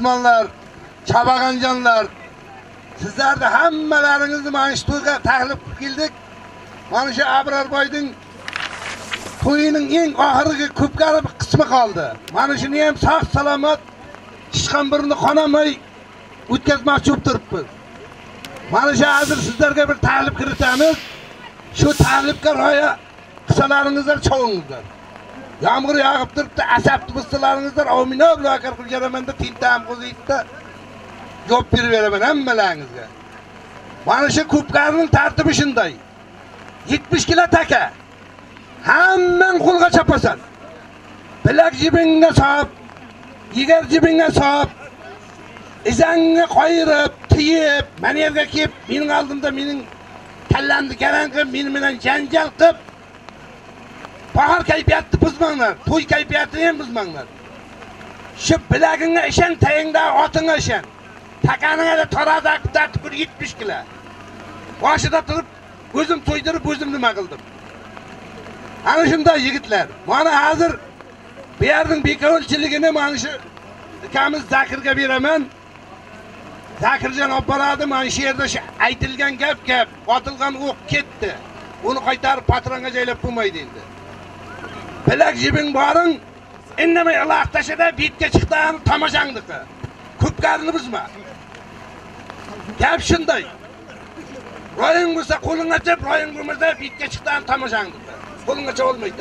Osmanlar, Çabagancanlar, sizler de hammalarınızı mana shu to'yga taklif qildik. Mana shu Abrarboyning to'yining eng oxirgi ko'pkari bir qismi qoldi. Mana shuni ham sog' salomat hech qanbirini qonamay o'tkazmoqchi bo'lib turibmiz. Mana shu hozir sizlarga bir taklif kiritamiz. Shu taklifga rioya qilsalaringizlar, chovingizlar. Yağmur yağıp turibdi, asabni bo'lsalaringizlar, omina bilan qilib beraman-da, tintam qo'ziydi. Javob berib beraman hammalaringizga. Mana shu ko'pkarining tartibi shunday. 70 kilo taka. Hamman qo'lga chapasan. Bilak jibingga solib, yegar jibingga solib, izangga qo'yib, tiyib, mana yerga kelib, mening oldimda mening kallamni garang qilib, meni bilan janjal qilib, bahar kayfiyatni buzmanglar, to'y kayfiyatini ham buzmanglar. Shu bilagingga ishon, tayingda otingga ishon. Takaningga da tarozi qilib tartib 70 kilo. Boshida turib, o'zim to'ydirib, o'zim nima qildim. Ana shunday yigitlar. Mana hozir bu yerning bekovchiligini mana shu ikamiz Zakirga beraman. Zakirjon olib boradi, mana shu yerda shu aytilgan gap, otilgan o'q ketdi. Uni qaytarib patronga joylab bo'lmaydi endi. Bilak jibing boring, indamay iloq tashada bitga chiqdan tomoshangniki. Ko'pkarini buzma. Gap shunday. Roying bo'lsa qo'lingga chap, roying bo'lmasa bitga chiqdan tomoshangniki. Qo'lingga olmaydi.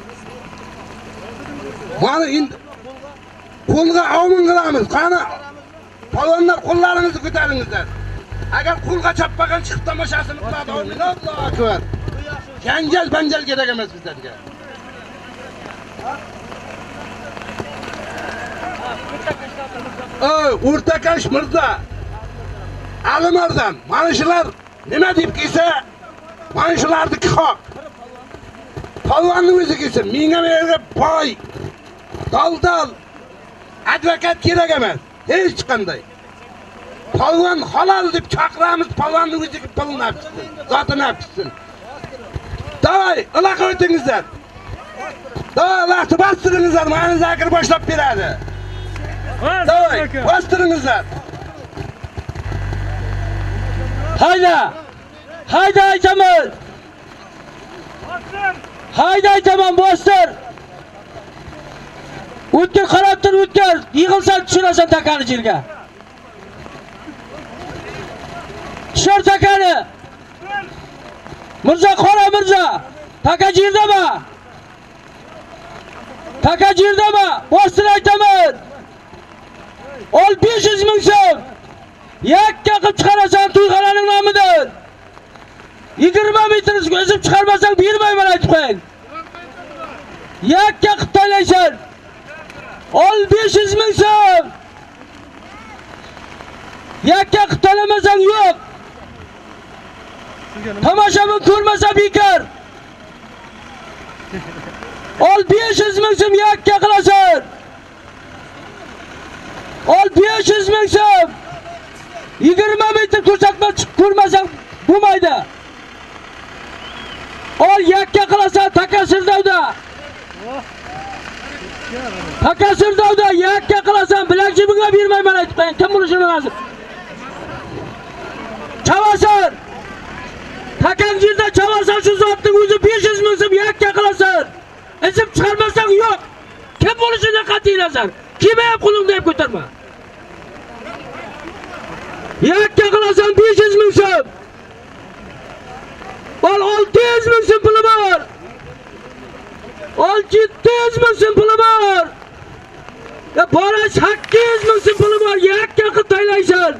Mana endi qo'lga avmin qilamiz. Qani palonlar qo'llaringizni ko'taringizlar. Agar qo'lga chapmagan chiqib tomoshasini qiladi, Allohu akbar. Janjal banjal kerak emas bizlarga. O'rtakash mirzo, Alimardon, mana shular nima deb kelsa, mana shularniki haq. Palvonning o'zi kelsin, menga yerga boy, daldal, advokat kerak emas, hech qanday. Palvon halol deb chaqiramiz, palvonning o'ziga pulni olsin, zotini olsin. Davay, iloq o'tingizlar. Davay, bostingizlar, mana Zakir boshlab beradi. Davay, bostingizlar. Hayda! Hayda aytaman! Hayda aytaman, bostir! O'tkir qarab tur, o'tkir. Yig'ilsan, tushirasan takani yerga. Tushir takani. Mirzo, qora Mirzo. Taka jirdama. Taka jirdama. Bostir aytaman. Ol 500 ming so'm. Yakka qilib chiqarasan to'yxonaning nomidan. 20 metr o'zib chiqarmasang bermayman aytib qo'ying. Yakka qilib taylaysan. Ol 500 ming so'm. Yakka qilib taylamasang yo'q. Tomoshabin ko'rmasa bekor. Ol 500 ming so'm yakka qilasan. Ol 500 ming so'm. 20 metr ko'rsatma chiqib ko'rmasang bo'lmaydi. Ol yakka qilasan Takasirdovda. Takasirdovda yakka qilasan, bilak jibingga bermayman aytib qo'ying. Kim bo'lishini lazım? Chavasan. Takan yerda chavasan, shu zotning o'zi 500 ming so'm yakka qilasan. Izib chiqarmasang yo'q. Kim bo'lishini qat'iylasan. Kimga ham qo'lingni deb ko'tarma. Yakka qilasan 500 ming so'm. Ol 600 ming so'm puli bor. Ol 700 ming so'm puli bor. Ya bora 800 ming so'm puli bor. Yakka qilib taylaysan.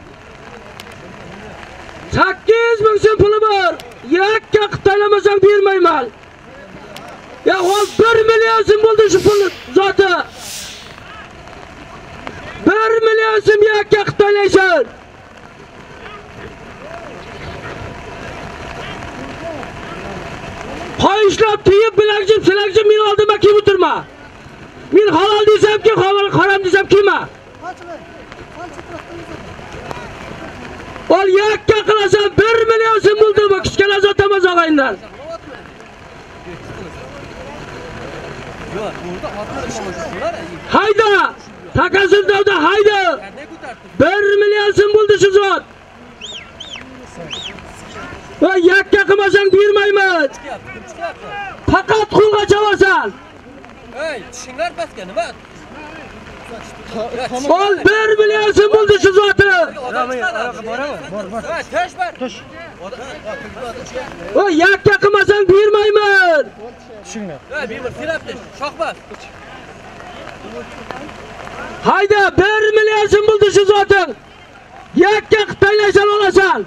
800 ming so'm puli bor. Yakka qilib taylamasang bermayman. Ya ol 1 million so'm bo'ldi shu pul zoti. 1 million so'm yakka qilib taylaysan. Qo'yishlab tiyib bilakjim, silakjim men oldimga kelib o'tirma. Men halol desam ki, harom desam kelma. Ol yakka qilasan 1 million so'm bo'ldi bu kichkina zotamaz og'ayinlar. Hayda! Takasırdavda haydi. 1 milyon so'm bo'ldi shu zot. Va yakka qilmasang bermaymiz. Faqat qo'lga chavasan. Ey, tishinglar pastga nima? Ol 1 milyon so'm bo'ldi shu zoti. Bor. Tosh bor. Tosh. Va yakka qilmasang bermaymiz. Tishinglar. Ey, bir silabdi. Shoqbas. Hayda 1 milyon so'm bo'ldi shu zoting. Yakka qitaylasan olasan.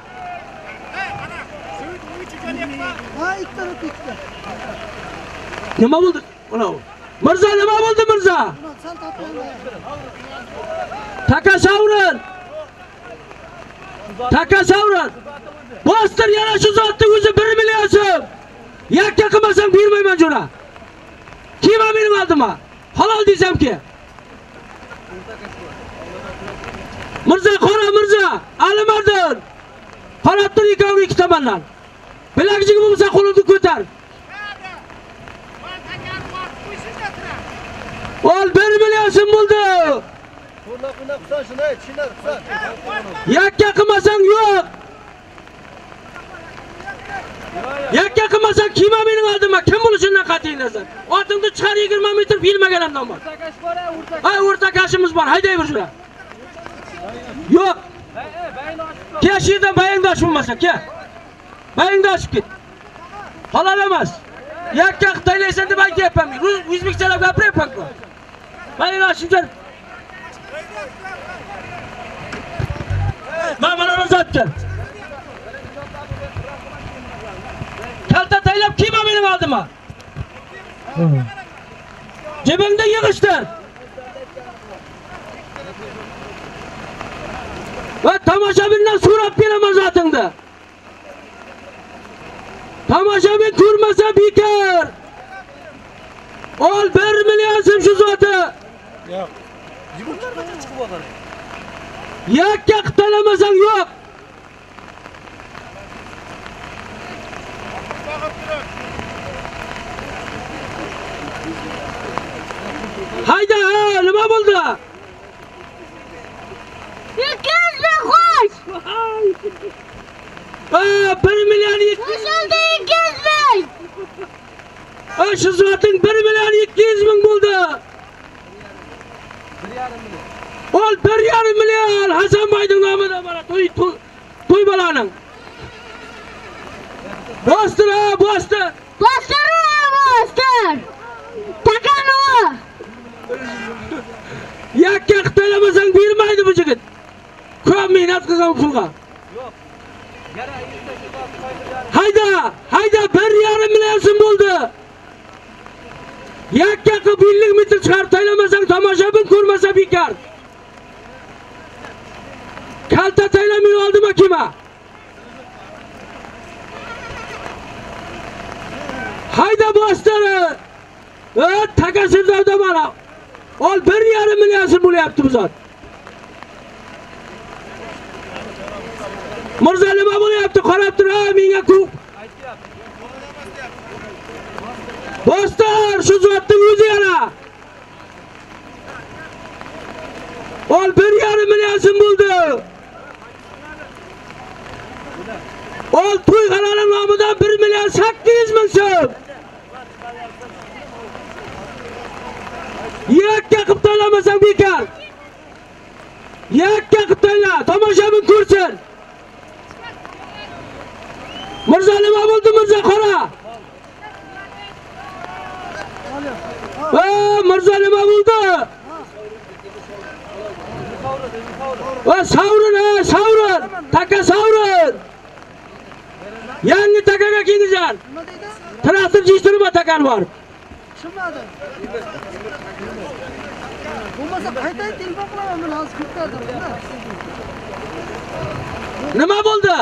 Nima bo'ldi? Mirza nima bo'ldi Mirza? Takasavrin. Bostir yana shu zotning o'zi 1 milyon so'm. Yakka qilmasang bermayman jo'ra. Kim mening oldimga? Halol desamki. Mirza qora Mirza, Alimardon. Qarab tur ikkovga ikki tomondan. Bilag'ing bo'lsa qo'lingni ko'tar. Ol 1 milyon so'm bo'ldi. Qo'lna qilsan shuni, tishinglar qilsan. Yakka qilmasang yo'q. Yakka qilmasang kim mening oldimga? Kim bo'lishidan qat'iy nazar. Otingni chiqar 20 metr bilmaganimdan bor. Ay, o'rtakashimiz bor. Hayday bir shura. Yo'q. Keshirdan bayangdosh bo'lmasa, ke. Bayangdoshib ket. Halol emas. Yakka qitaylaysan deb aytyapman. O'zbekchalab gapiryapman-ku. Bayangdoshimdan. Mana rozatgan. Kalta taylab kim mening oldimga? Cebingda yig'ishtir. Va tomoshabindan so'rab beraman zotingda. Tomoshabin ko'rmasa bekor. Ol 1 milyon so'm shu zoti. Yo'q. Jibutlardan chiqib olgan. Yakka qitalamasang yo'q. Hayda, nima bo'ldi? Yekizmi xo'sh. 1 milyon 200. Qo'shildi 200 ming. Shu zoting 1 milyon 200 ming bo'ldi. 1,5 million. Ol 1,5 million Hasanboyning nomida mana to'y balaning. Bostir. Bostir. Takanu. Yakka qitalamasang bermaydi bu yigit. Ko'p mehnat qilgan pulga. Yo'q. Yana Hayda 1,5 million so'm bo'ldi. Yakka qilib 50 metr chiqarib taylamasang tomoshabin ko'rmasa bekor. Kalta taylamay oldimma kema. Hayda Bostir. Takasırdavda mana. Ol 1,5 million so'm bo'lyapti bu zot. Mirza nima bo'lyapti? Qarab tur, menga ko'p. Bostir, shu zotning o'zi yana. Ol 1,5 million so'm bo'ldi. Ol to'yxonaning nomidan 1 million 800 ming so'm. Yakka qilib taylamasang bekor. Yakka qilib tayla, tomoshabin ko'rsin. Mirza nima bo'ldi Mirza qora? Mirza nima bo'ldi? Savrin. Taka savrin. Yangi takaga kengizar. Traktor yig'ishtirib takan bor. Tushunmadim. Bo'lmasa qayta telefon qilaman, men hozir kurtardim. Nima bo'ldi?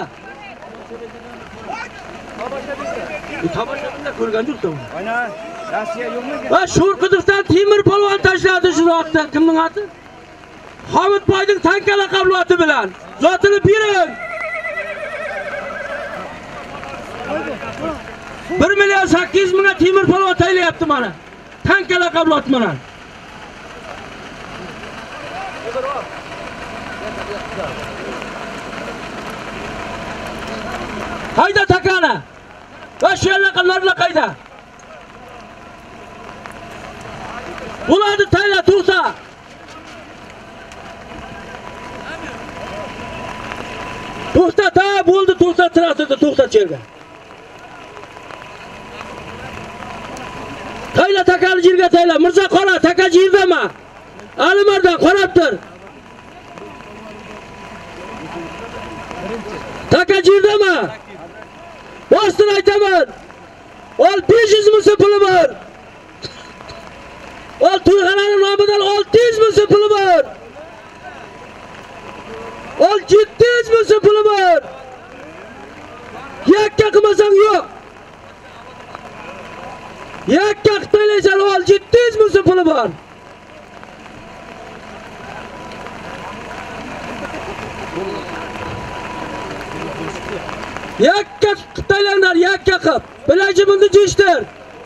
Tomoshabinda ko'rgan yurtim. Ana, Rossiya yo'qmi? Va Sho'rquduqdan Temir polvon tashladi shu zotni. Kimning oti? Hamidboyning tanka laqabli oti bilan. Zotini bering. 1 million 800 mingga Temir polvon taylayapti mana. Tanka laqabli ot bilan. Hayda takana. Va shu yerlarga qayda. Bularni tayla tursa. To'xta, ta bo'ldi, to'xta, traktorda to'xta cherga. Tayla takani yerga tayla. Mirza qora, taka yerdami? Alimardan qarab tur. Taka yerdami? Bostin aytaman. Ol 500 ming so'm puli bor. Ol to'yxonaning nomidan 600 ming so'm puli bor. Ol 700 ming so'm puli bor. Yakka qilmasang yo'q. Yakka qilmaysan, ol 700 ming so'm puli bor. Yakka qitaylanlar, yakka qilib. Bilaji bunda jishtir.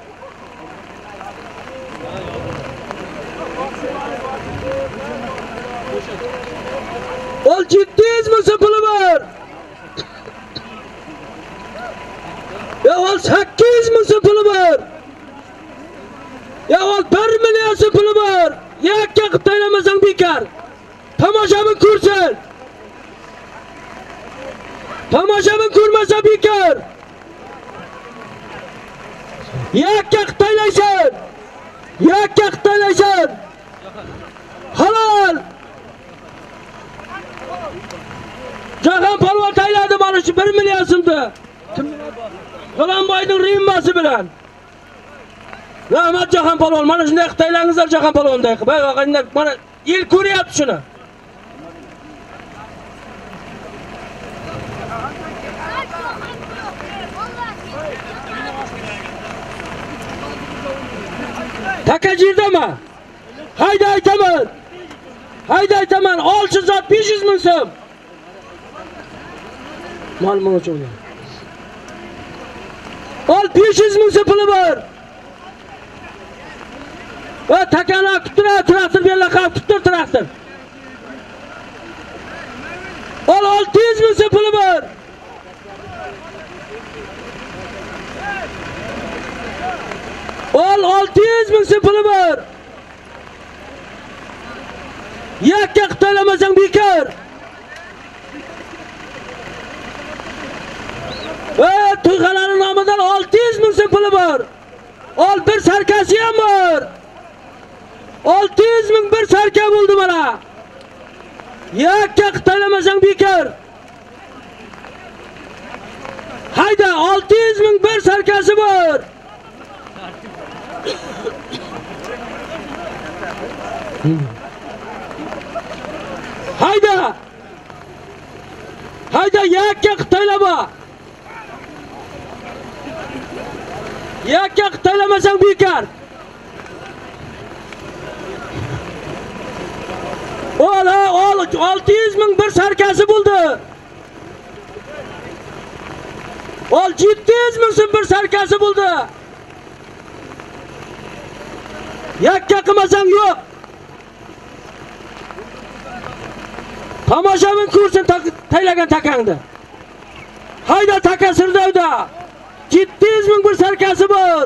Ol 700 ming so'm puli bor. Ya ol 800 ming so'm puli bor. Ya ol 1 million so'm puli bor. Yakka qitaylamasang bekar. Tomoshabin ko'rsin. Tomoshabin ko'rmasa bekar. Yakka qitaylaysan. Yakka qitaylaysan. Halol. Jahon polvon tayladi mana shu 1 million so'mni. G'ulomboyning rimmasi bilan. Rahmat Jahon polvon, mana shunday qitaylangizlar Jahon polvonday qilib. Mana el ko'ryapti shuni. Taka jirdami? Hayda aytaman. Hayda aytaman. Olchi zot 500 ming so'm. Ma'lum uchun. Ol 500 ming so'm puli bor. Va takana kutura traktor berlar qab kutur traktor. Ol 600 ming so'm puli bor. Ol 600 ming so'm puli bor. Yakka qitaylamasang bekar. To'yxonaning nomidan 600 ming so'm puli bor. Ol bir sarkasi ham bor. 600 ming bir sarka bo'ldi mana. Yakka qitaylamasang bekar. Hayda 600 ming bir sarkasi bor. Hayda. Hayda yakka qitaylama. Yakka qitaylamasang bekar. Ol 600 ming bir sarkasi bo'ldi. Ol 700 ming so'm bir sarkasi bo'ldi. Yakka qilmasang yo'q. Tomoshabin ko'rsin taylagan takangni. Hayda taka Sirdovda. 700 ming bir sarkasi bor.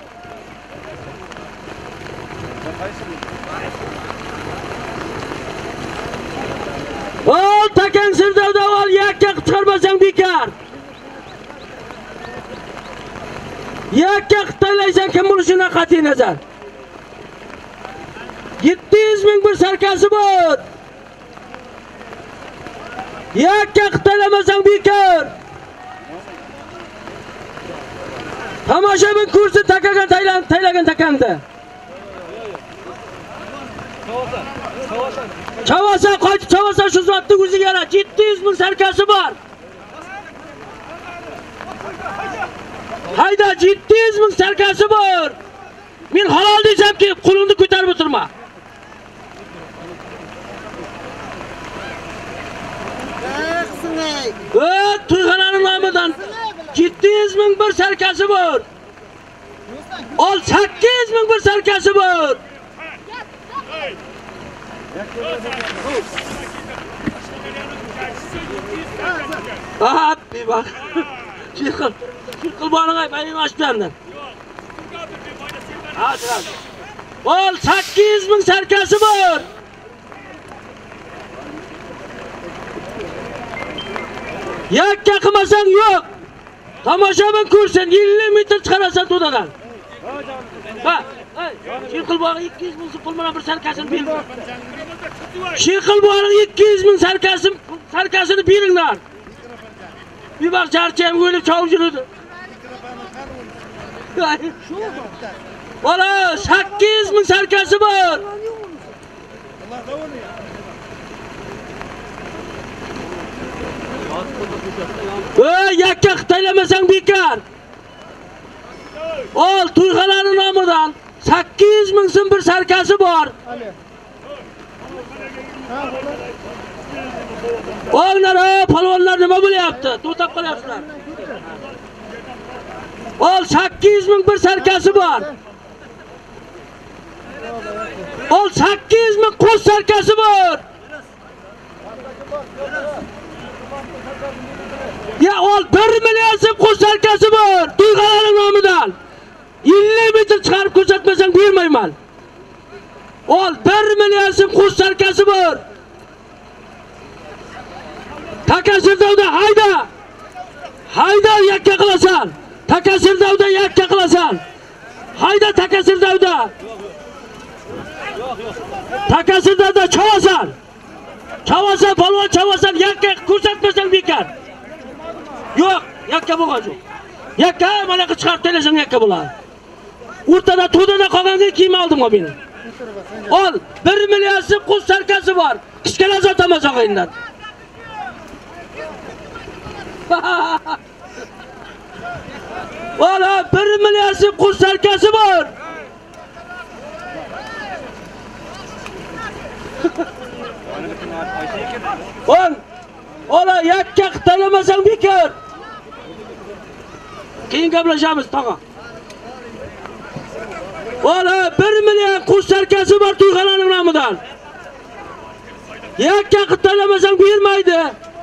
Ol takang Sirdovda ol yakka chiqarmasang bekar. Yakka qitaylaysan kim bo'lishini qat'iy nazar. 700 ming bir sarkasi bor. Yakka qitaylamasang bekar. Tomoshabin ko'rsin takagan taylagan takangda. Chavasa qaytib chavasa shu zotning o'ziga yana 700 ming sarkasi bor. Hayda 700 ming sarkasi bor. Men halol desamki, qo'lingni ko'tarib o'tirma. To'yxonaning nomidan 700 ming bir sarkasi bor. Ol 800 ming bir sarkasi bor. Aha, bir bak. Şirkıl bana benim açlarından. Hadi hadi. Ol 800 ming sarkasi bor. Yakka qilmasang yo'q. Tomoshabin ko'rsin 50 metr chiqarasan to'dadan. Ha, Şirkıl bana 200 ming pul bilan bir sarkasini ber. Şirkıl bana 200 ming sarkasini beringlar. Bir bak charchayam o'lib chavib yuradi. Ola 800 ming sarkasi bor. Yakka qitaylamasang bekar. Ol to'yxonaning nomidan 800 ming so'm bir sarkasi bor. Oylar, palvonlar nima bo'lyapti? To'xtab qolyapsizlar. Ol 800 ming bir sarkasi bor. Ol 800 ming qo'sh sarkasi bor. Ya ol 1 million so'm qo'sh sarkasi bor. To'yxonaning nomidan. 50 metr chiqarib ko'rsatmasang bermayman. Ol 1 million so'm qo'sh sarkasi bor. Takasirdavda hayda. Hayda yakka qilasan. Takasirdavda yakka qilasan. Hayda Takasirdavda. Takasirdavda chavasan. Chavasan palvon chavasan yakka ko'rsatmasang bekar. Yo'q, yakka bo'lgan yo'q. Yakka mana chiqarib taylasang yakka bo'ladi. O'rtada to'dada qolganga kiyim oldim men. Ol 1 million so'm qo'sh sarkasi bor. Kichkina zotamas og'ayindan. Ola 1 million so'm qo'sh sarkasi bor. Ola yakka qitalamasang bekar. Keyin gaplashamiz tog'a. Ola 1 million qo'sh sarkasi bor to'yxonaning nomidan. Yakka qitalamasang bermaydi.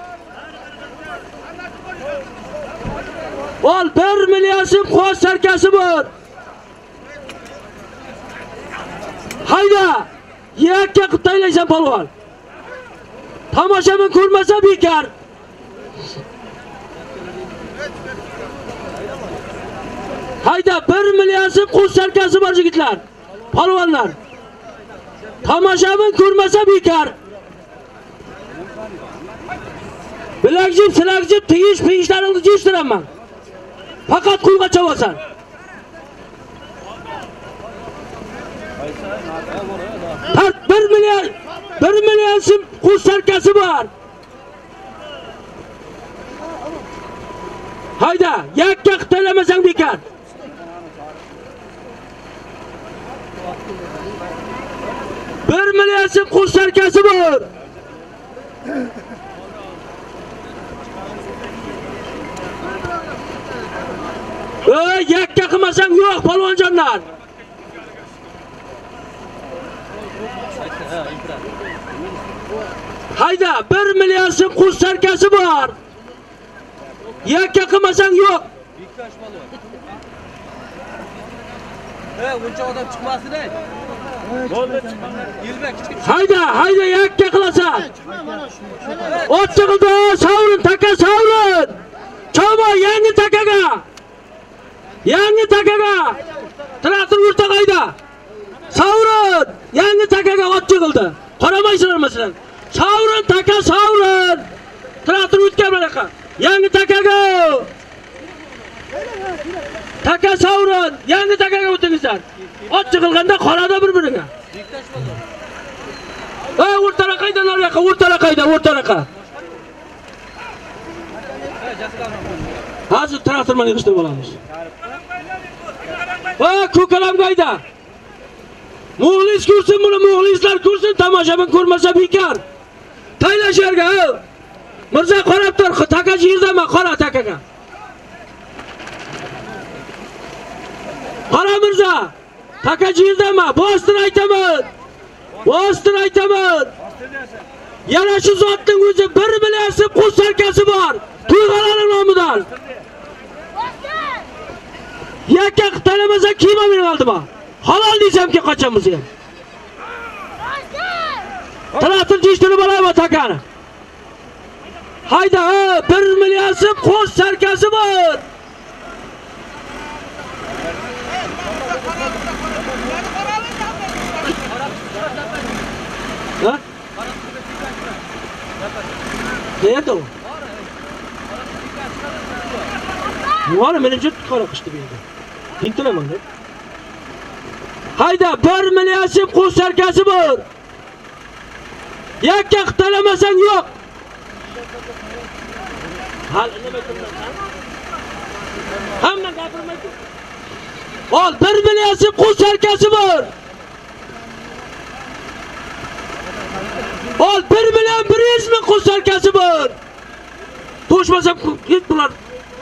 Ol 1 million so'm qo'sh sarkasi bor. Hayda! Yakka qitaylaysan palvon. Tomoshabin ko'rmasa bekar. Hayda 1 million so'm qo'sh sarkasi bor yigitlar. Palvonlar. Tomoshabin ko'rmasa bekar. Bilakjib, silakjib, tegishlarni yeyishtiraman. Faqat quyga chavasan. Tart 1 million so'm qo'sh sarkasi bor. Hayda, yakka qitalamasang bekar. Bir million so'm qo'sh sarkasi bor. Yakka qilmasang yo'q palvonjonlar. Hayda 1 million so'm qo'sh sarkasi bor. Yakka qilmasang yo'q. Uncha odam chiqmasin ey. Hayda yakka qilasan. Ot chiqdi, savrin taka savrin. Chavo yangi takaga. Yangi takaga. Traktor o'rtag'ayda. Savrin yangi takaga ot chiqildi. Qaramaysizlar masalan. Savrin taka savrin. Traktor o'tgan bunaqa. Yangi takaga. Taka savrin yangi takaga o'tingizlar. Ot chiqilganda qarada bir-biriga. O'rtalaqaydan nariyoqqa, o'rtalaqa. Hozir traktorman yig'ishtirib olamiz. Ko'kalam qayda? Muxlis ko'rsin buni, muxlislar ko'rsin, tomoshabin ko'rmasa bekar. Taylasharga. Mirza qarab tur, takachi yerdama, qara takaga. Qara Mirza. Takachi yerdama, bostir aytaman. Bostir aytaman. Yana shu zotning o'zi 1 million so'm qo'l sarkasi bor. To'yxonaning nomidan. Yakka qitalamasa kiyma meni oldima. Halol deysam-ki qachon bo'lsa ham. Traktor jishtirib olaymi takani? Hayda, 1 million so'm qo'l sarkasi bor. Ha? Neydi o? Var mı? Menimce qora qishdi bu yerda. Tintilaman deb. Hayda, 1 million so'm qo'l sarkasi bor. Yakka qitalamasang yo'q. Hal nima qilmaysan? Hamma gapirmaydi. Ol 1 million so'm qo'l sarkasi bor. Ol 1 million 100 ming qo'l sarkasi bor. To'shmasam hech bular.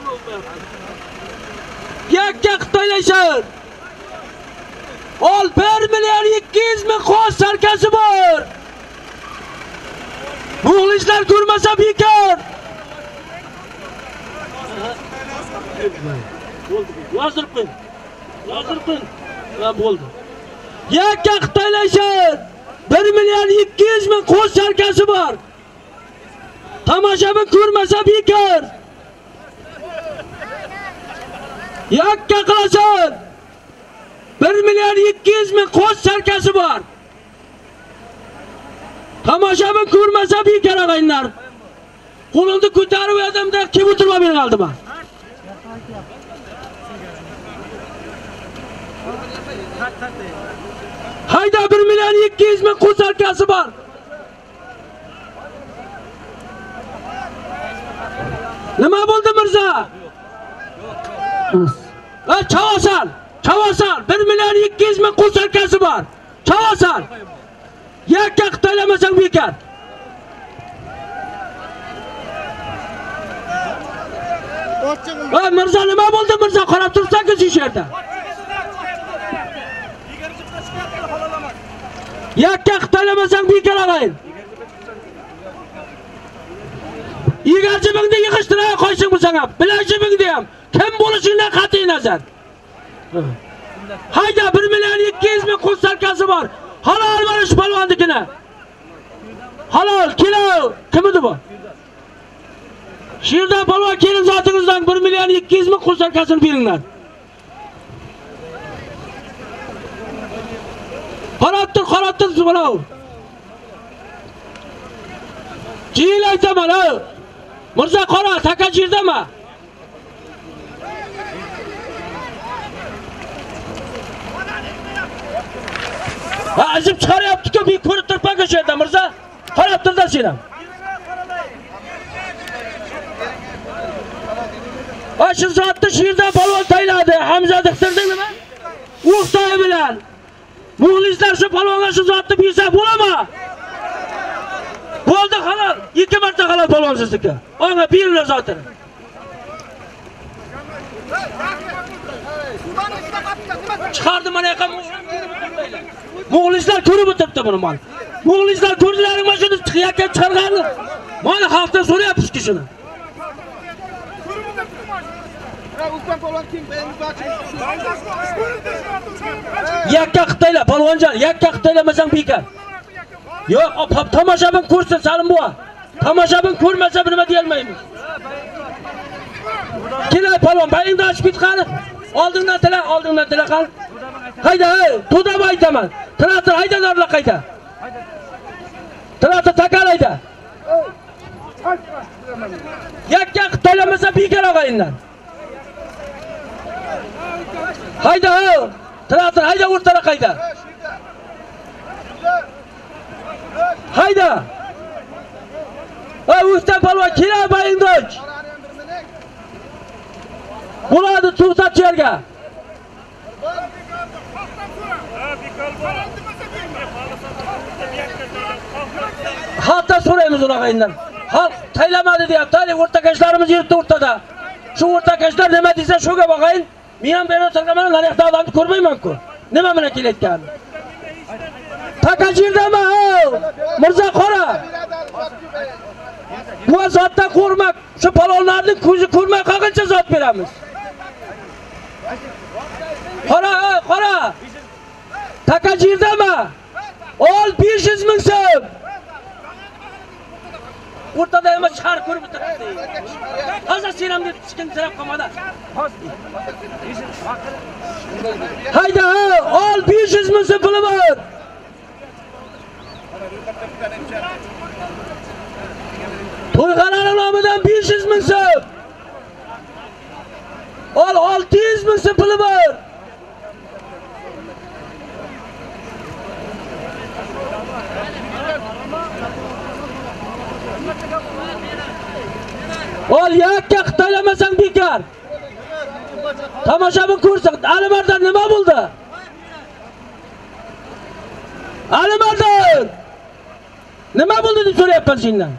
Yakka qitaylaysan. Ol 1 million 200 ming qo'l sarkasi bor. Muxlislar ko'rmasa bekor. Yozdirib qo'y. Yozdirib qo'y. Va bo'ldi. Yakka qitaylaysan. 1 million 200 ming qo'l sarkasi bor. Tomoshabin ko'rmasa bekor. Yakka qilasan. 1 million 200 ming qo'l sarkasi bor. Tomoshabin ko'rmasa bekor og'aylar. Qo'limni ko'tarib yordamda kim o'tirma meni oldima. Hayda 1 million 200 ming qo'l sarkasi bor. Nima bo'ldi Mirza? Chavasan, chavasan 1 million 200 ming qo'l sarkasi bor. Chavasan. Yakka qitalamasang bekor. Mirza nima bo'ldi Mirza? Qarab tursangiz shu yerda. Yakka qitalamasang bekor og'ayin. Egarchimingni yig'ishtirib qo'yishing bo'lsa ham, bilashimingni ham kim bo'lishingdan qat'iy nazar. Hayda 1 million 200 ming qo'l sarkasi bor. Halol mana shu palvonnikini. Halol, kilo. Kim edi bu? Shirdan palvon kelin zotingizdan 1 million 200 ming qo'l sarkasini beringlar. Qarab tur mana. Jil aytaman, ha. Mirza qora, taka jirdami? Ha, azib chiqaryapti-ku, bir ko'rib turpanga shu yerda Mirza. Qarab tur-da sen ham. Shu zotni shirdan palvon tayladi. Hamza diqtirding nima? O'xtay bilan. Muxlislar shu palvonga shu zotni bersa bo'ladimi? Bo'ldi halol. 2 marta halol palvon sizniki. Ona beringlar zotini. Chiqardim mana yoqqa muxlislar ko'rib o'tiribdi buni mana. Muxlislar ko'rdilaring mana shuni yakka chiqarganni. Mana xalqdan so'rayapsiz-ki shuni. Yakka qitayla palvonjon, yakka qitaylamasang bekor. Yo'q, tomoshabin ko'rsin Salim buva. Tomoshabin ko'rmasa nima deyolmaymiz. Kelay palvon, bayingni ochib ketqani. Oldingdan tila qal. Hayda, to'dab aytaman. Traktor haydadorlar qayta. Traktor takalayda. Yakka qitaylamasa bekor og'ayinlar. Hayda, traktor hayda o'rtaga qayda. Hayda. Usta palvon kela bayingdoch. Bo'ladi to'xtat yerga. Hatta so'raymiz ulardan. Xalq taylamadi deyapti, o'rtakashlarimiz yurtda o'rtada. Shu o'rtakashlar nima desa shuga boqayin. Men ham beri o'tirganman, naryoqda odamni ko'rmayman-ku. Nima bilan kelayotgan? Takajirdami, Mirza qora. Bu zotdan qo'rmak, shu palonlarning ko'zi ko'rmay qolgancha zot beramiz. Qora. Takajirdami? Ol 500 ming so'm. O'rtada ham chiqarib ko'rib turibdi. Hozir sen ham deb chiqintirib qolmadi. Hayda, ol 500 ming so'm puli bor. To'yxonaning nomidan 500 ming so'm. Ol 600 ming so'm puli bor. Ol yakka qitaylamasang bekar. Tomoshabin ko'rsin. Alimardan nima bo'ldi? Alimardan nima bo'ldi deb so'rayapman sendan.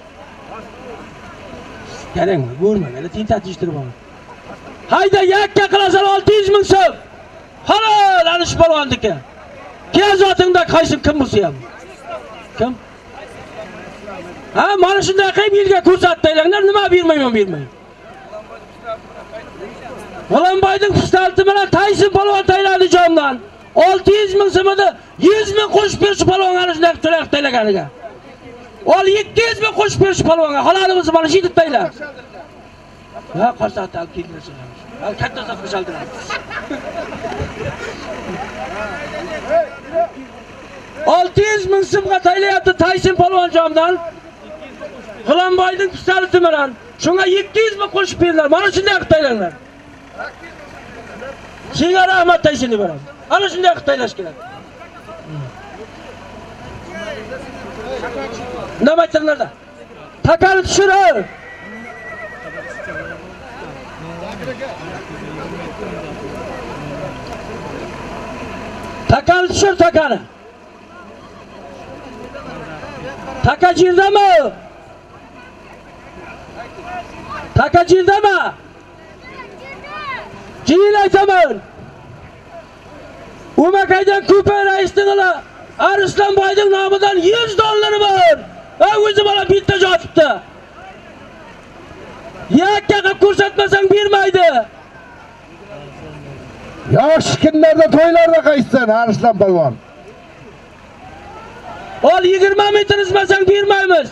Qarang, ko'rma, meni tintatishtirib olaman. Hayda yakka qilasan 600 ming so'm. Halol, alish polvonniki. Kel zotingda qaysin kim bo'lsa ham. Kim? Ha, mana shunday qilib yilga ko'rsatdinglar, nima bermayman. G'ulomboyning pistalti bilan Tayson polvon tayladi jomdan. 600 ming so'mda 100 ming qo'shib berish polvonga ana shunday to'lab taylaganiga. Ol 200 ming qo'shib berish polvonga. Haloli bo'lsa mana shu deb taylar. Ha, qarsatda olib kelgansiz. Al katta zot qildilar. 600 ming so'mga taylayapti Tayson polvon jomdan. G'ulomboyning pistalti bilan shunga 200 ming qo'shib berdilar. Mana shunday qilib taylanlar. Senga rahmat Tayson deb beraman. Ana shunday qilib taylash kerak. Nima aytdilarda? Takani tushirib. Takani tushir, takani. Takajirdami? Takajirdami? Jil aytaman. Umakaydan ko'pa raisligini Arslanboyning nomidan 100 dollari bor. O'zi bola bitta jotibdi. Yakka qilib ko'rsatmasang bermaydi. Yosh kunlarda to'ylarda qaytsan Arslan polvon. Ol 20 metr izmasang bermaymiz.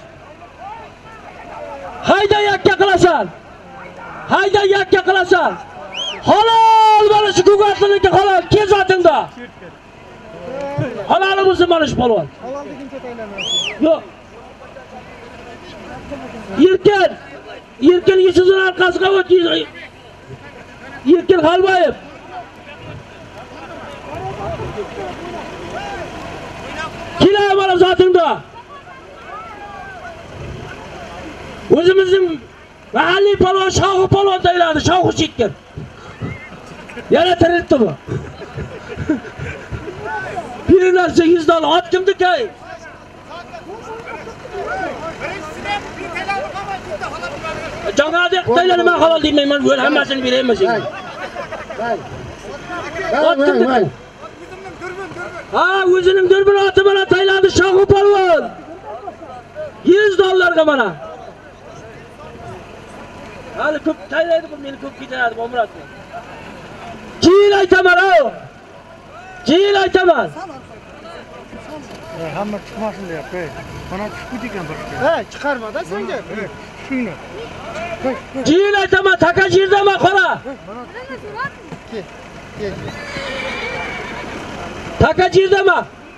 Hayda yakka qilasan. Hayda yakka qilasan. Halol mana shu ko'gatliniki halol kezatingda. Halol bo'lsin mana shu polvon. Halol deguncha taylamayapsiz. Yo'q. Erkin yuzini orqasiga o't. Erkin Xalboyev. Kela mana zotingda. O'zimizning mahalliy polvon Shohu polvon tayladi, Shohu Chekkin. Yana tirilibdi bu. Birlar 8 dollar ot kimniki? Jangadek taylarni men halol deyman, men hammasini berayman senga. Ot kimniki? Ha, o'zining durbin oti bilan tayladi Shohu polvon. 100 dollarga mana. Hali ko'p taylaydi bu, meni ko'p ketadi bu Muratni. Jil aytaman, Jil aytaman. Hamma chiqmasin deyapti. Mana chiqdi ekan bir. Chiqarma-da senga. Shuni. Jil aytaman, Takajirdami qora. Kel. Takajirdami.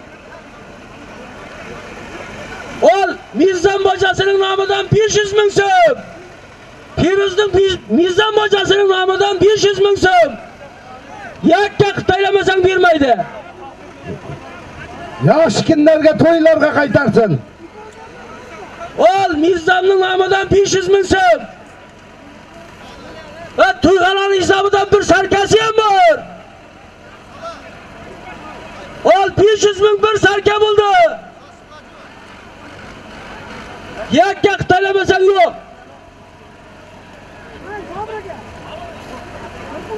Ol Mirzam bojasining nomidan 500 ming so'm. Firuzning Mirzam bojasining nomidan 500 ming so'm. Yakka qitaylamasang bermaydi. Yosh kunlarga to'ylarga qaytarsin. Ol Mirzamning nomidan 500 ming so'm. Va to'yxonaning hisobidan bir sarkasi ham bor. Ol 500 ming bir sarka bo'ldi. Yakka qitaylamasang yo'q.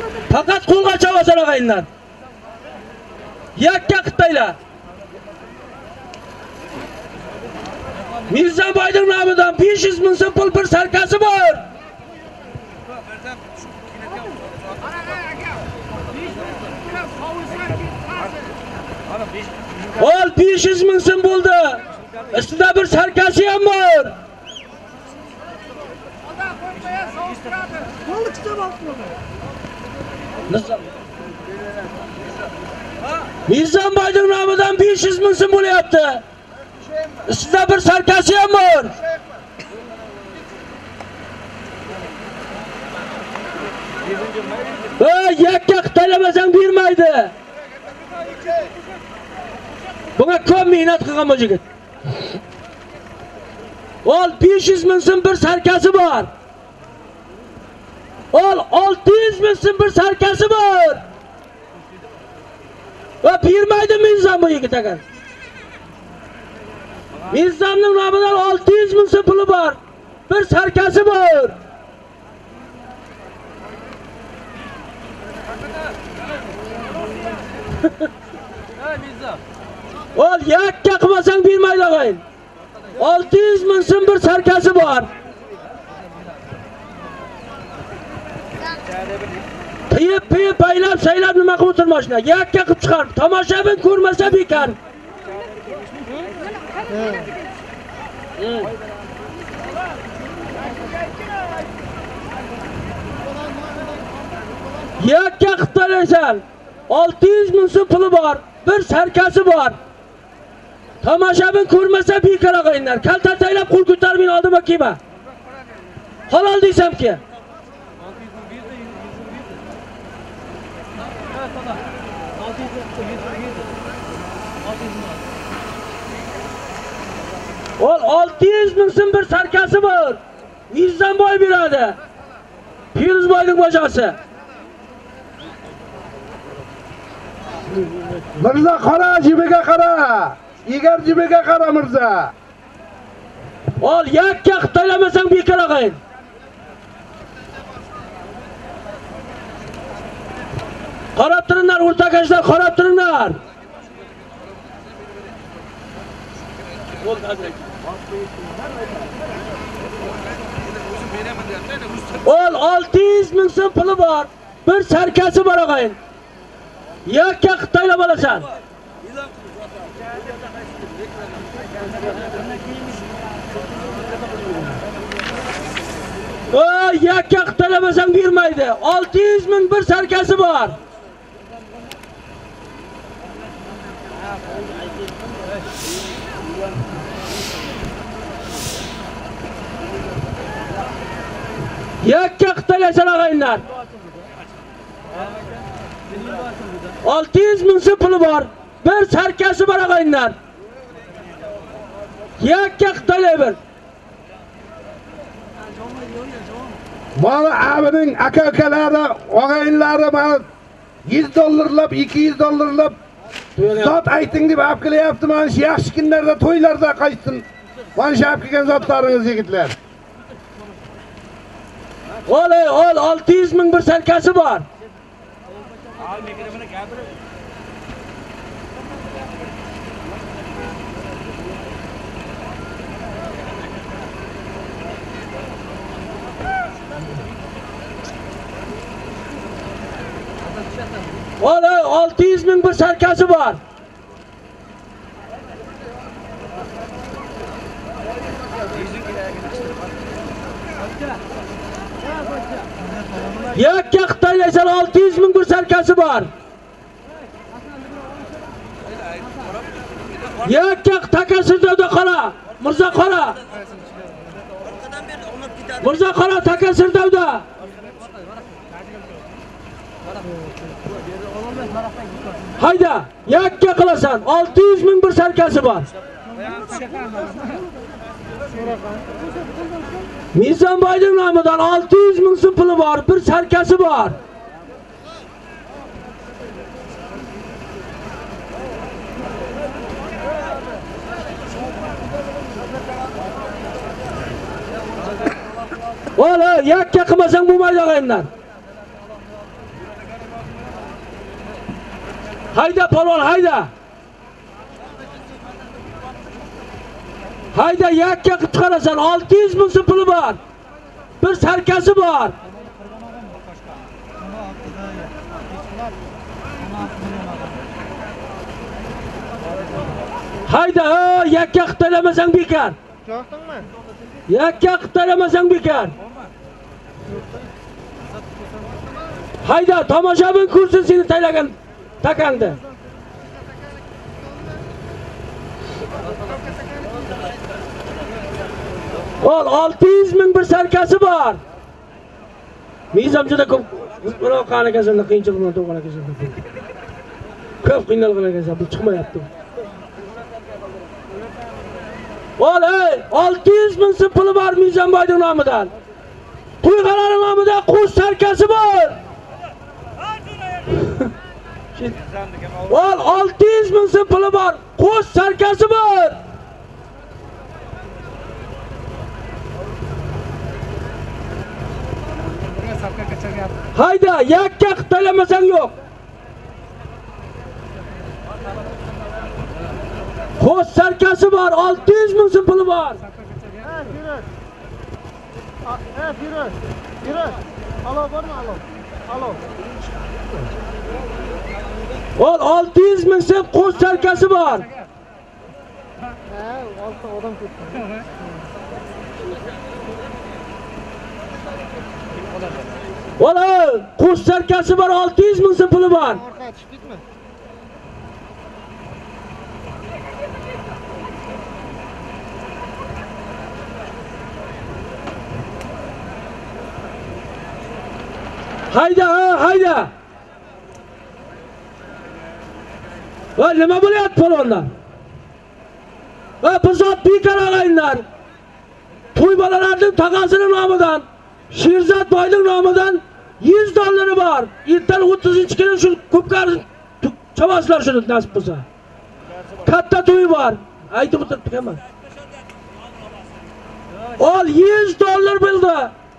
Faqat qo'lga chavasan og'ayinlar. Yakka qitaylar. Mirzaboyning nomidan 500 ming so'm pul bir sarkasi bor. Ol 500 ming so'm bo'ldi. Ustida bir sarkasi ham bor. Mirzaboyning nomidan 500 ming so'm bo'lyapti. Ustida bir sarkasi ham bor. Yakka qitalamasang bermaydi. Bunga ko'p mehnat qilgan bu yigit. Ol 500 ming so'm bir sarkasi bor. Ol 600 ming so'm bir sarkasi bor. Va bermaydi Mirzam bu yigit ekan. Mirzamning nomidan 600 ming so'm puli bor. Bir sarkasi bor. Ol yakka qilmasang bermaydi og'ayin. 600 ming so'm bir sarkasi bor. Piyib baylab saylab nima qilib o'tirmoqchilar? Yakka qilib chiqar. Tomoshabin ko'rmasa bekor. Yakka qitalaysan. 600 ming so'm puli bor. Bir sarkasi bor. Tomoshabin ko'rmasa bekor og'ayinlar. Kalta taylab qo'l ko'tarmay oldima kelma. Halol deysam-ki. Ol 600 ming so'm bir sarkasi bor. Mirzamboy beradi. Pirozboyning boshasi. Mirza qara, jibiga qara. Egar jibiga qara Mirza. Ol yakka qitalamasang bekor og'ayin. Qarab turinglar o'rtakashlar, qarab turinglar. Ol 600 ming so'm puli bor. Bir sarkasi bor og'ayin. Yakka qitaylab olasan. Yakka qitalamasang bermaydi. 600 ming bir sarkasi bor. Yakka qitalasan og'ayinlar. 600 ming so'm puli bor. Bir sarkasi bor og'ayinlar. Yakka qitalayver. Mana abining aka-ukalari, og'ayinlari mana 100 dollarlab, 200 dollarlab zot ayting deb olib kelyapti. Mana shu yaxshi kunlarda, to'ylarda qaytsin. Mana shu olib kelgan zotlaringiz yigitlar. Ol 600 ming bir sarkasi bor. Ol 600 ming bir sarkasi bor. Yakka qitaylaysan 600 ming bir sarkasi bor. Yakka takasirda qara. Mirza qara. Mirza qara takasirda. Hayda, yakka qilasan. 600 ming bir sarkasi bor. Mirzamboyning nomidan 600 ming so'm puli bor, bir sarkasi bor. Ola, yakka qilmasang bo'lmaydi og'ayinlar. Hayda polvon, hayda. Hayda yakka qilib chiqarasan. 600 ming so'm puli bor. Bir sarkasi bor. Hayda yakka qilib talamasang bekor. Yo'qdingmi? Yakka qilib talamasang bekor. Hayda tomoshabin kursin seni taylagan takandi. Ol 600 ming bir sarkasi bor. Mizam juda ko'p. Mana qanaqasini qiyinchilik bilan to'g'an ekan. Ko'p qiynalgan ekan, bu chiqmayapti. Ol 600 ming so'm puli bor Mizanboyning nomidan. To'yxonaning nomidan qo'sh sarkasi bor. Ol 600 ming so'm puli bor, qo'sh sarkasi bor. Hayda yakka qilib talamasang yo'q. Qo'sh sarkasi bor, 600 ming so'm puli bor. Firuz. Alo bormi, alo? Alo. Ol 600 ming so'm qo'sh sarkasi bor. Olti odam ketdi. Ola qo'sh sarkasi bor, 600 ming so'm puli bor. Orqaga chiqdikmi? Hayda. Nima bo'lyapti palonlar? Bizot bekor og'aylar. To'y bolalarning tog'asining nomidan, Sherzod boyning nomidan $100 bor. Ertan 30-kuni shu ko'pkari chavaslar shuni nasib bo'lsa. Katta to'y bor. Aytib o'tiribdik hamma. Ol $100 bo'ldi.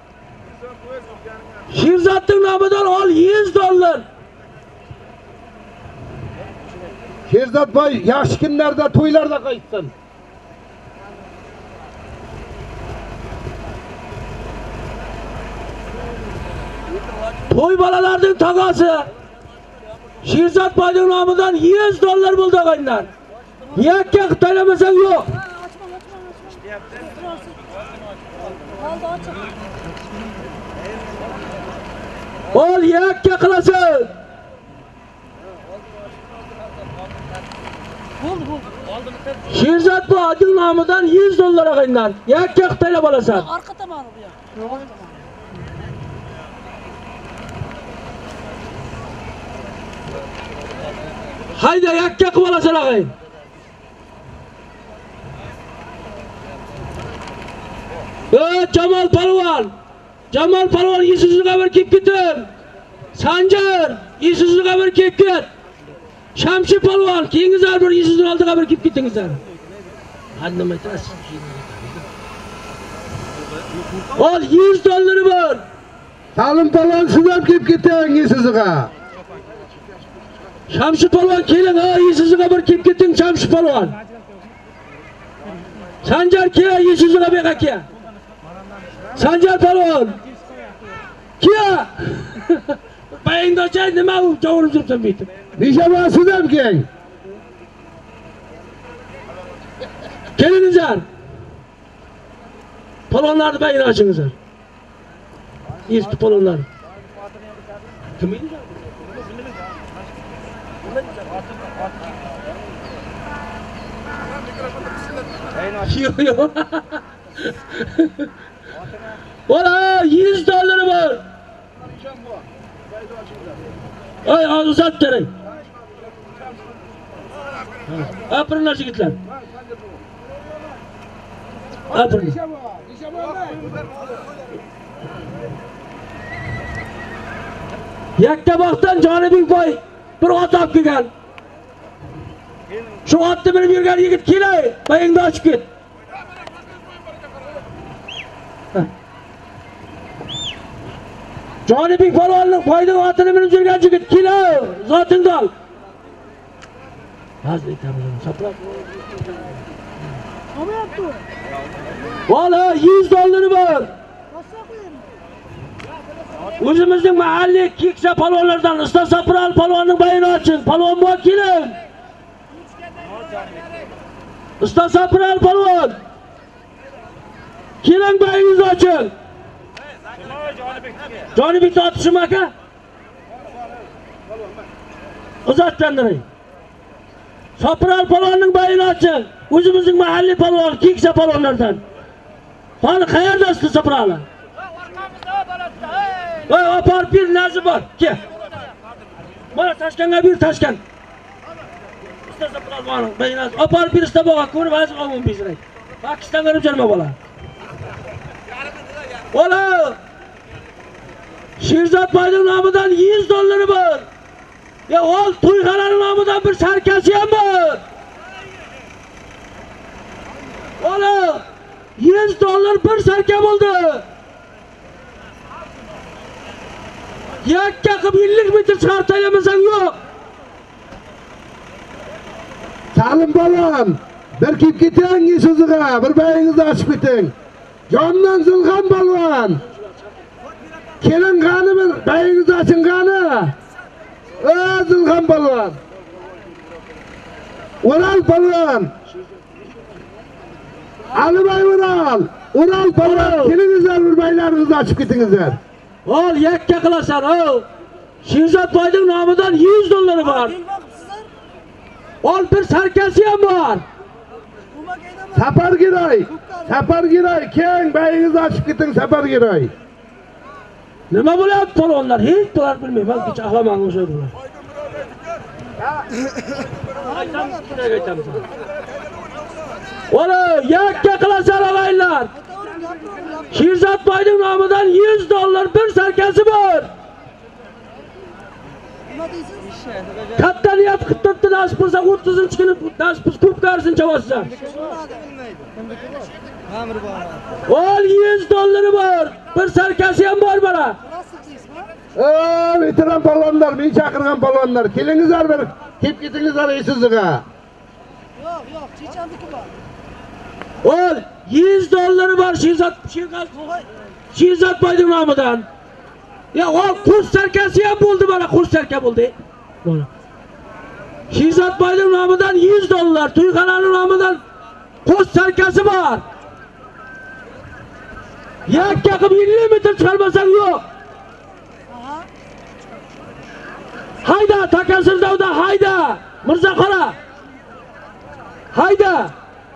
Sherzodning nomidan ol $100. Sherzod boy yaxshi kunlarda, to'ylarda qaytsin. To'y bolalarning tog'asi Sherzod boyning nomidan $100 bo'ldi og'aylar. Yakka qilib talamasang yo'q. Ol yakka qilasan. Sherzod boyning nomidan $100 og'aylar. Yakka qilib talab olasan. Orqa tomoni bu yoq. Hayda yakka qilib olasan og'ay. Jamol Palvon. Jamol Palvon Isuzuga bir kelib ketin. Sanjar Isuzuga bir kelib ket. Shamshi Palvon kengizlar bir Isuzuning oldiga bir kelib ketingizlar. Hadi nima aytasiz? Ol $100 bor. Salim Palvon siz ham kelib keting Isuzuga. Shamshi Palvon keling, Isuzuga bir kelib keting Shamshi Palvon. Sanjar kel Isuzuga bir aka. Sanjar Palvon. Kel. Bayingdocha nima u javurib turibsan bu yerda? Necha siz ham keling. Kelingizlar. Palvonlarni bayini ochingizlar. Eski palvonlar. Kim edi? Yo'q. Ola $100 bor. Ay uzat kerak. Aprinlar yigitlar. Aprin. Yakkabog'dan Jonibek boy bir ot olib kelgan. Shu otni minib yurgan yigit kelay, bayingni ochib ket. Jonibek palvonning boyning otini minib yurgan yigit kelay, zotingni ol. Hozir aytamiz, saplab. Valla 100 doları var. O'zimizning mahalliy keksa palvonlardan Usta Sapral palvonning bayini oching. Palvon bu keling. Usta Sapral palvon. Keling bayingizni oching. Jonibek otishim aka. Uzatgandiring. Sapral palvonning bayini oching. O'zimizning mahalliy palvon, keksa palvonlardan. Qani qayerda Usta Sapral? Voy, apar bir narsa bor. Kel. Mana Toshkentga bir Toshkent. Usta Sapral bayini apar bir usta boga ko'rib hozir olmam bizray. Pokistonga olib kelma bola. Ola! Sherzod boyning nomidan 100 dolları bor. Ya ol to'yxonaning nomidan bir sarkasi ham bor. Ola! 100 dollar bir sarka bo'ldi. Yakka qilib 50 metr chiqarib taylamasang yo'q. Salim bolam, bir kelib keting so'ziga, bir bayingizni ochib keting. Jondan Zulg'an balvon. Keling qani bir bayingizni oching qani. Zulg'an balvon. Ural balvon. Alibay Ural balvon. Kelingizlar bir baylaringizni ochib ketingizlar. Ol yakka qilasan, ol. Sherzod boyning nomidan 100 dolları bor. Ol bir sarkasi ham bor. Sapargiroy, keng bayingizni ochib keting Sapargiroy. Nima bo'lyapti palvonlar? Hech bular bilmayman, hech axlamang o'shalar. Ola, yakka qilasan og'aylar. Sherzod boyning nomidan 100 dollar bir sarkasi bor. Katta niyat qilibdi, nasib bo'lsa 30-chi kuni nasib bo'lsa ko'p qarsin chavasidan. Ol 100 dolları bor. Bir sarkasi ham bor bana. Veteran palvonlar, men chaqirgan palvonlar, kelingizlar bir kelib ketingizlar sizga. Yo'q, chechandiki bor. Ol 100 dolları bor Sherzod boyning nomidan. Ya ol qo'sh sarkasi ham bo'ldi bana, qo'sh sarka bo'ldi. Mana. Sherzod boyning nomidan 100 dollar, to'yxonaning nomidan qo'sh sarkasi bor. Yakka qilib 50 metr chiqarmasang yo'q. Hayda, Takasirdovda hayda. Mirzaqora. Hayda.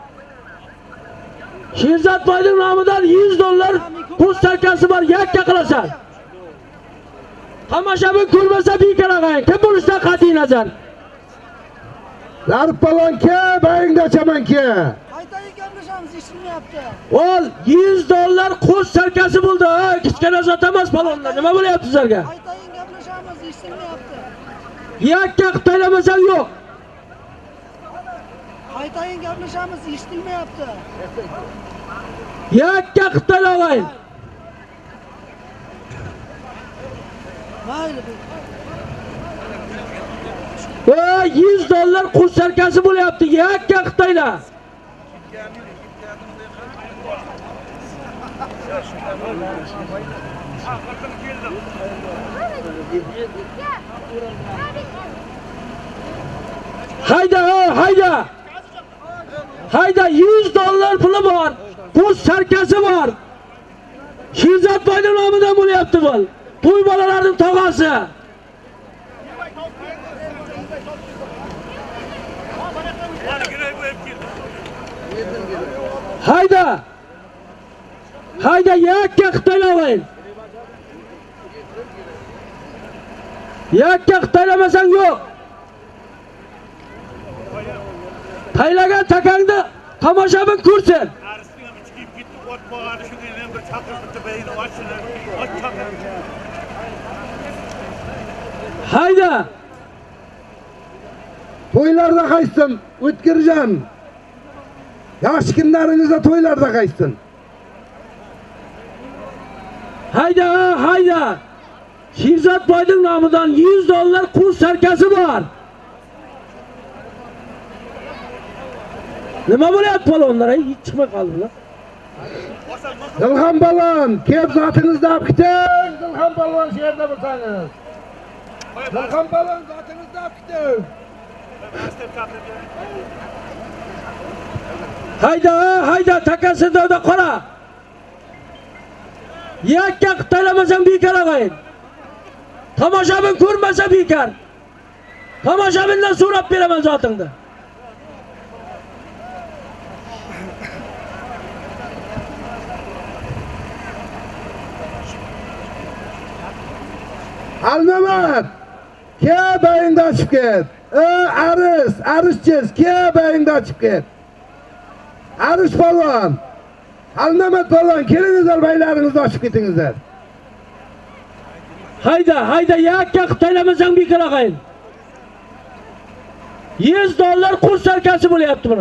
Sherzod boyning nomidan 100 dollar qo'sh sarkasi bor, yakka qilasan. Tomoshabin ko'rmasa bekor og'ang. Kim bo'lishidan qat'iy nazar. Zarb palvon ke, bayingda chaman ke. Qaytaga gaplashamiz, eshitmayapti. Ol 100 dollar qo'sh sarkasi bo'ldi. Kichkina zot emas palvonlar. Nima bo'lyapti sizlarga? Qaytaga gaplashamiz, eshitmayapti. Yakka qilib taylamasang yo'q. Qaytaga gaplashamiz, eshitmayapti. Yakka qilib taylavang. Mayli. 100 dollar qo'sh sarkasi bo'lyapti. Yakka qilib tayla. Hayda 100 dollar puli bor. Qo'sh sarkasi bor. Sherzod boyning nomidan bo'lyapti bu. To'y bolalarning tog'asi. Hayda yakka qilib taylavang. Yakka qilib taylamasang yo'q. Taylagan takangni tomoshabin ko'rsin. Hayda. To'ylarda qaytsin, O'tkirjon. Yosh kunlaringizda to'ylarda qaytsin. Hayda. Sherzod boyning nomidan 100 dollar qo'sh sarkasi bor. Nima bo'lyapti balonlar? Hiç çıkmay qoldilar. Ilham balon, kelib zotingizni olib keting. Ilham balon shu yerda bo'lsangiz. Ilham balon zotingizni olib keting. Hayda, takasida qora. Yakka qitalamasang bekor og'ayin. Tomoshabin ko'rmasa bekor. Tomoshabindan so'rab beraman zotingni. Almamat. Ke bayingda ochib ket. Arischiz, ke bayingda ochib ket. Arish polvon. Almamat polvon, kelingizlar baylaringizni ochib ketingizlar. Hayda, yakka qitalamasang bekor og'ayin. $100 kurs sarkasi bo'lyapti buni.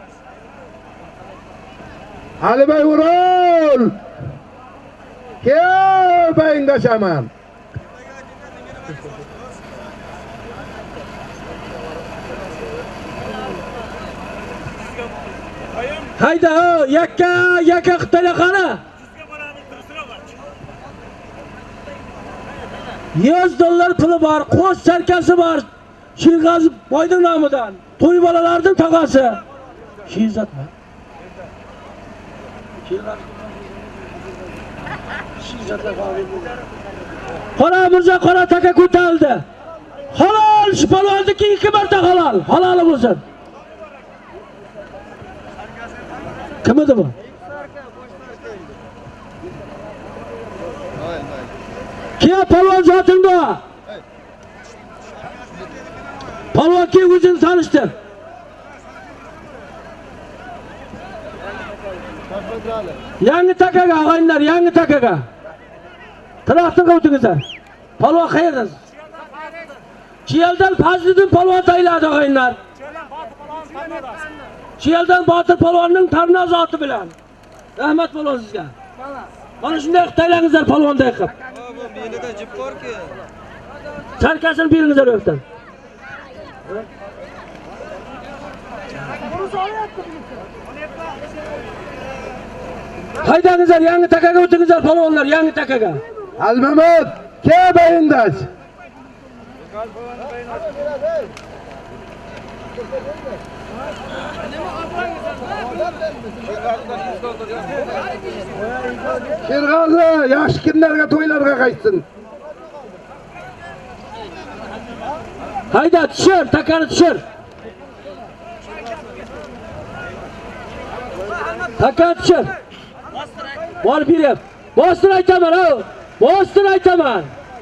Alibay Urol. Ke bayingda ochaman. Hayda, yakka qitala qani. $100 puli bor, qo'sh sarkasi bor. Shirg'azib boyning nomidan. To'y bolalarning tog'asi. Shizatma. Qora mirzo, qora taka ko'tarildi. Halol, shu palvonniki 2 marta halol. Haloli bo'lsin. Kim edi bu? Kim palvon zotingda? Palvon kim o'zini tanishtir. Yangi takaga og'aylar, yangi takaga. Traktorga o'tingizlar. Palvon qayerdasiz? Chiyeldan Fazliddin palvon tayladi og'aylar. Chiyeldan Botir palvonning tarnoz oti bilan. Rahmat palvon sizga. Mana shunday taylangizlar palvonday qilib. Belida jip borki. Sarkasini beringizlar yo'qdan. Haydangizlar, yangi takaga o'tingizlar palvonlar, yangi takaga. Almamat, ke bayindash. Sherg'ozi, yaxshi kunlarga, to'ylarga qaytsin. Hayda, tushir, takani tushir. Takani tushir. Bor berib. Bostir aytaman, Bostir aytaman.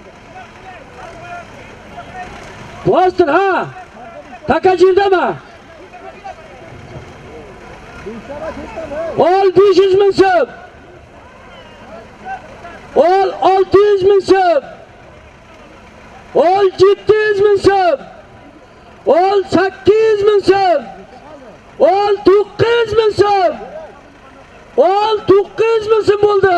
Bostir, ha. Takajildami? Ol 500 ming so'm. Ol 600 ming so'm. Ol 700 ming so'm. Ol 800 ming so'm. Ol 900 ming so'm. Ol 900 ming so'm bo'ldi.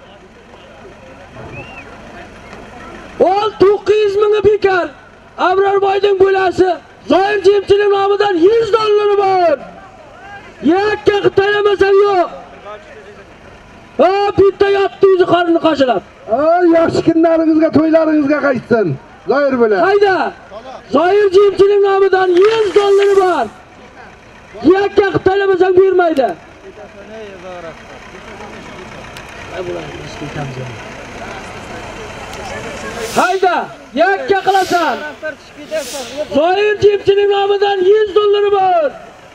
Ol 900 mingga bekor. Abrorboyning bo'lasi Zoir Jemchining nomidan $100 bor. Yakka qitalamasam yo'q. Bitta yotdi o'zi qorinni qashilab. Yaxshi kunlaringizga, to'ylaringizga qaytsin. Zoir bilan. Hayda. Zoir Jemchining nomidan $100 bor. Yakka qitalamasam bermaydi. Hayda, yakka qilasan. Zoir Jemchining nomidan $100 bor.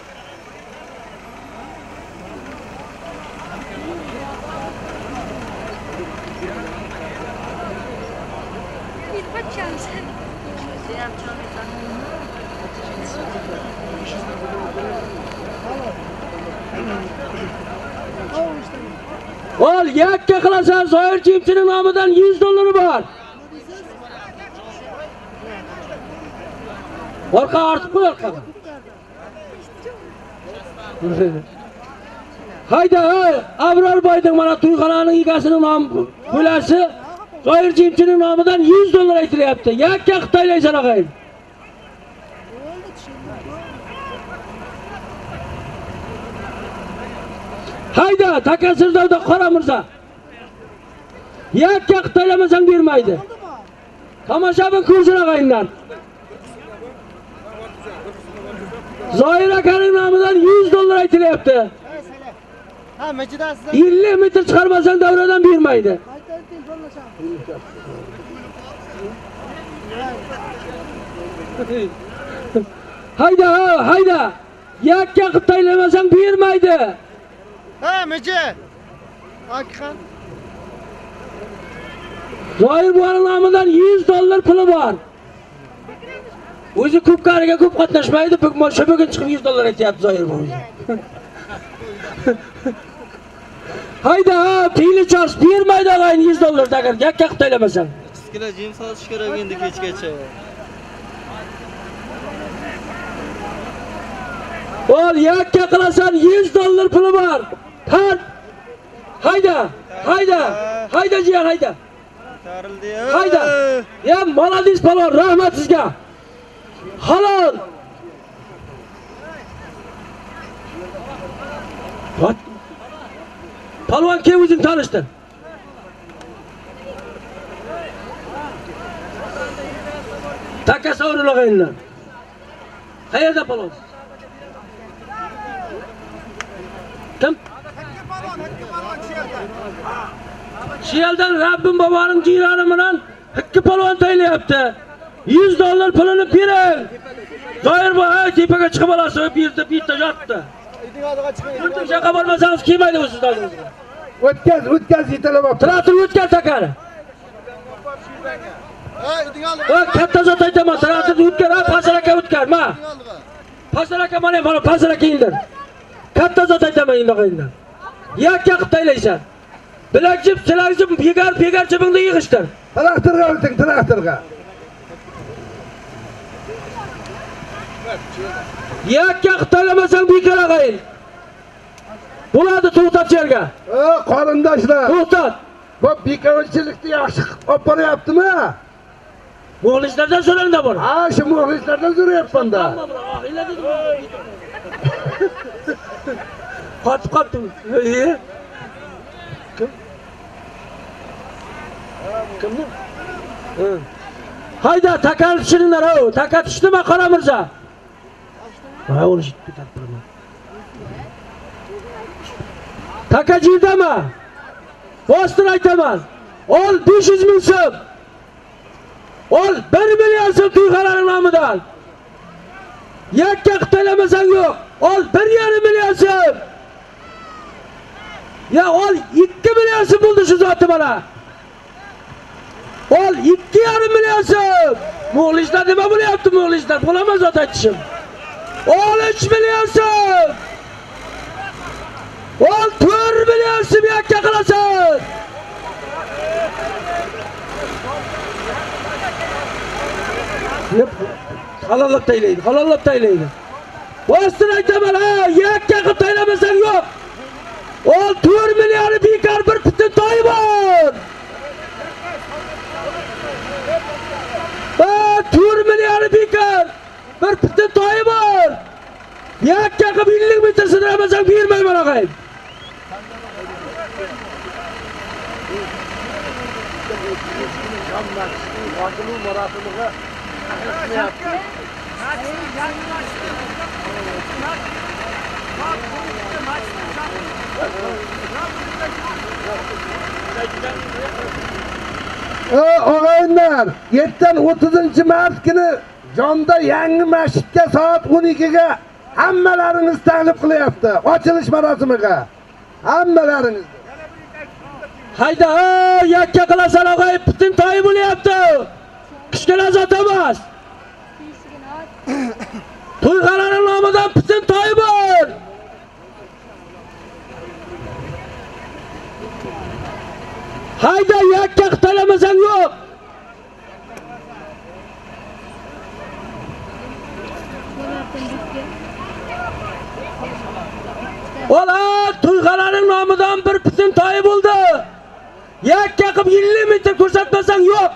Ol, yakka qilasan, Zoir Jemchining nomidan $100 bor. Orqa ortib qo'y, orqa. Hayda, Abrorboyning mana to'yxonaning egasining nomi bo'lasi Zoir Jemchining nomidan $100 aytilyapti. Yakka qitaylaysan og'ay. Hayda, Takasirdovda Qora Mirza. Yakka qitaylamasang bermaydi. Tomoshabin ko'rsin og'ayinlar. Zoir akaning nomidan $100 aytilyapti. Ha, mechidasiz. 50 metr chiqarmasang davradan bermaydi. Hayda, hayda. Yakka qitaylamasang bermaydi. Ha, mechi. Akhan. Zoir buvaning nomidan $100 puli bor. O'zi ko'p kariga ko'p qatnashmaydi, shu bugun chiqib $100 aytyapti Zoir bu. Hayda, piyli chors bermaydi og'ayin $100 agar yakka qitaylamasang. Iskila jim sotish kerak endi kechgacha. Ol yakka qilasan $100 puli bor. Tart. Hayda, hayda, hayda jiyan hayda. Tarildi. Hayda. Ya молодец palon, rahmat sizga. Halol. What? Palvon kim o'zing tanishtir. Takasi o'rlag'aylar. Qayerda palvon? Kim? Shiyaldan Rabbim boboning jiyroni bilan ikki palvon taylayapti. $100 pulini bering. Zoir bu tepaga chiqib olasiz, bu yerda bitta yotdi. Bunday shaqa bo'lmasangiz kelmaydi bu sizdan. O'tkaz yetalab olib. Traktor o'tkaz takari. Katta zot aytaman, traktor o'tkaz, Pasar aka o'tkaz, ma. Pasar aka mana Pasar aka indir. Katta zot aytaman endi. Yakka qilib taylaysan. Bilakjib, silajib, pegar chibingda yig'ishtir. Traktorga o'ting, traktorga. Yakka qitaylamasang bekor og'ayin. Bo'ladi, to'xtat yerga. Qarindoshlar. To'xtat. Bu bekorchilikni yaxshi olib boryaptimi? Muxlislardan so'rangda bor. Ha, shu muxlislardan so'rayapman-da. Qotib qoldim. Kim? Kimni? Hayda, takal tushiringlar, o. Taka tushdimi Qora Mirza? Ha, uni ketadi. Taka jirdami? Bostir aytaman. Ol 500 ming so'm. Ol 1 million so'm To'yxonaning nomidan. Yakka qitaylamasang yo'q. Ol 1,5 million so'm. Ya ol 2 million so'm bo'ldi shu zoti mana. Ol 2,5 million so'm. Muxlislar nima bo'lyapti muxlislar? Bo'laman zot aytishim. Ol 3 million so'm. Ol 4 million so'm yakka qilasan. Halollab taylaydi, halollab taylaydi. Bostir aytaman, ha, yakka qilib taylamasang yo'q. Ol 4 million bekor bir butun toy bor. 4 million bekor bir butun toy bor. Yakka qilib 50 metr sidramasang bermayman og'ayim. Og'aylar, 7-30 kuni Jonda yangi masjidga soat 12 ga hammalaringiz taklif qilyapti. Ochilish marosimiga. Hammalaringiz. Hayda, yakka qilasan og'ayim, butun to'y bo'lyapti. Kichkina zot emas. To'yxonaning nomidan butun to'y bor. Hayda, yakka qitaylamasang yo'q. Ola, To'yxonaning nomidan bir butun to'y bo'ldi. Yakka qilib 50 metr ko'rsatmasang yo'q.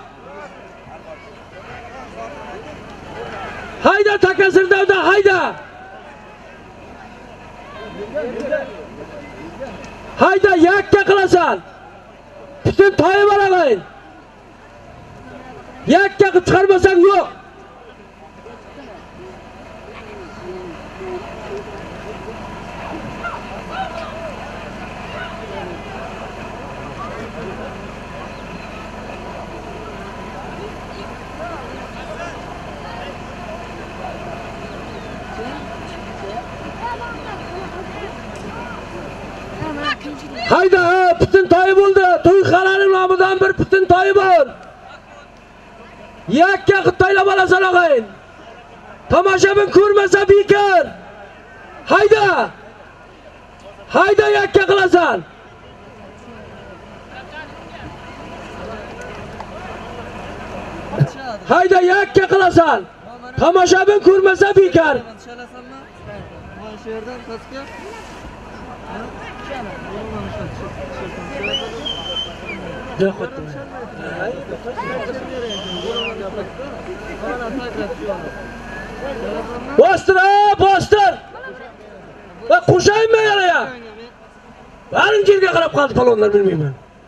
Hayda, Takasirdovda hayda. Hayda yakka qilasan. Bütün toyi bor og'ayin. Yakka qilib chiqarmasang yo'q. Hayda bütün toyi bo'ldi. To'yxonaning nomidan bir bütün toyi bor. Yakka qilib toylab olasan og'ayin. Tomoshabin ko'rmasa bekor. Hayda. Hayda yakka qilasan. Hayda yakka qilasan. Tomoshabin ko'rmasa bekor. Chalasanmi? Mana shu yerdan pastga. Bostir, bostir. Va qo'shaymi yaraya? Benim yerga qarab qoldi palonlar bilmayman.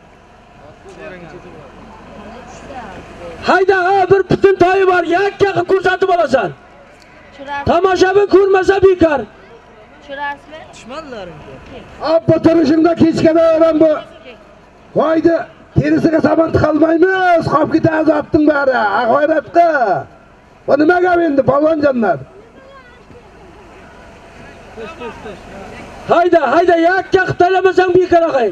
Hayda bir bütün toyi bor, yakka qilib ko'rsatib olasan. Tomoshabin ko'rmasa bekor. Tushirasizmi? Dushmanlaringga. Abba turishimda kechgada olan bu. Haydi terisiga saman tiqolmaymiz. Qolib ketadi otning bari. G'ayratga. Bu nimaga endi palonjonlar? Hayda yakka qilib toylamasang bekor og'ayin.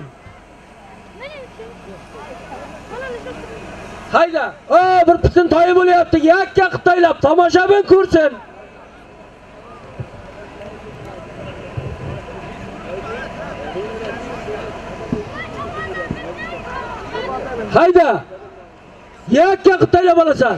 Hayda bir bütün toyi bo'lyapti. Yakka qilib toylab tomoshabin ko'rsin. Hayda yakka qilib toylab olasan.